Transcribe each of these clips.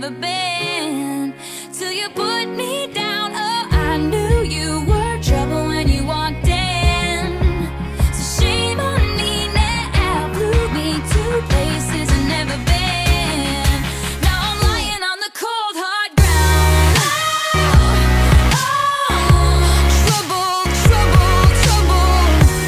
never been. Till you put me down, oh, I knew you were trouble when you walked in. So shame on me now, blew me to places I've never been. Now I'm lying on the cold hard ground. Trouble, trouble, trouble.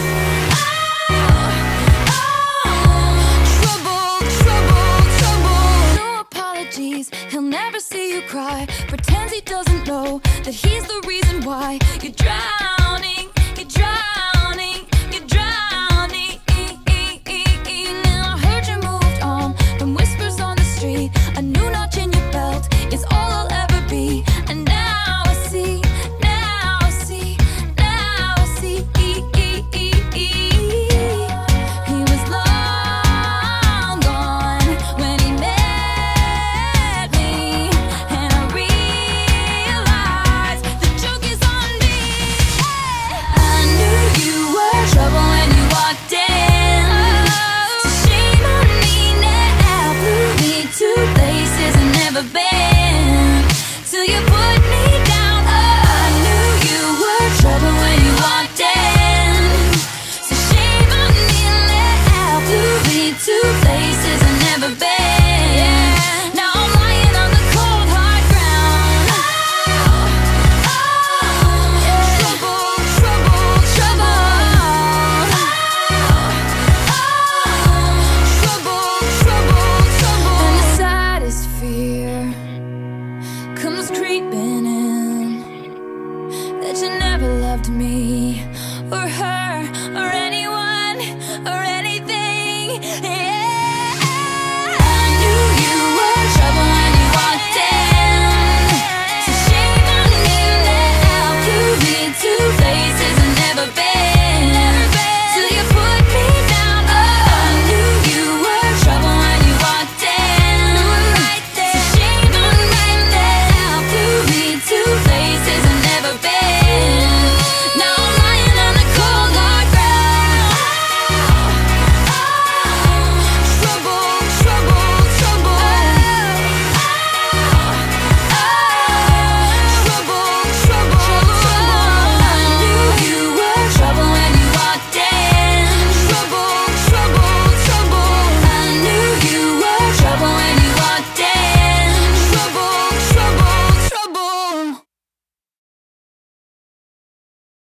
Trouble, trouble. No apologies, he'll never see you cry. Pretends he doesn't know that he's the reason why you're drowning, you're drowning, you're drowning. Now I heard you moved on from whispers on the street. A new notch in your belt is all I'll ever be. And now I see, now I see, now I see. He was long gone when he met me, and I realized the joke is on me. I knew you were trouble when you walked in. So shame on me now, blew me to places I've never been. Till you put me down, oh, I knew you were trouble when you walked in. So shame on me now, blew me to places I've never been. Now I'm lying on the cold hard ground. Trouble, trouble, trouble. Trouble, trouble, trouble. And the saddest fear comes creeping in, that you never loved me or her.